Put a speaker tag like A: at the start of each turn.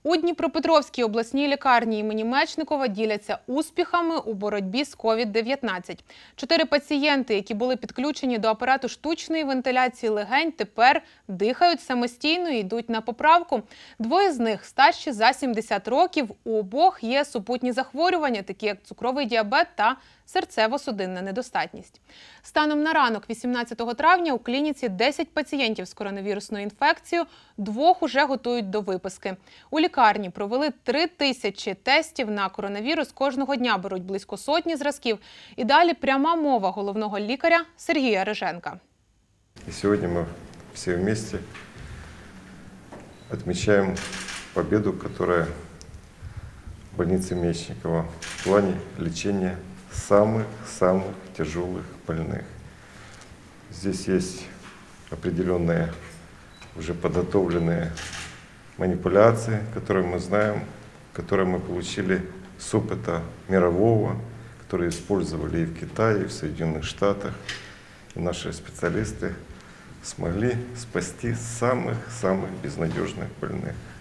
A: У Дніпропетровській обласній лікарні імені Мечникова діляться успіхами у боротьбі з COVID-19. 4 пацієнти, які були підключені до апарату штучної вентиляції легень, тепер дихають самостійно і йдуть на поправку. 2 з них старші за 70 років. У обох є супутні захворювання, такі як цукровий діабет та серцево-судинна недостатність. Станом на ранок 18 травня у клініці 10 пацієнтів з коронавірусною інфекцією, 2 уже готують до виписки. У лікарні провели 3000 тестів на коронавірус, кожного дня беруть близько сотні зразків. І далі пряма мова головного лікаря Сергія Риженка.
B: Сьогодні ми всі вместе відмічаємо победу, яка в больнице Мечникова в плане лечения самых-самых тяжелых больных. Здесь есть определенные уже подготовленные манипуляции, которые мы знаем, которые мы получили с опыта мирового, которые использовали и в Китае, и в Соединенных Штатах. И наши специалисты смогли спасти самых-самых безнадежных больных.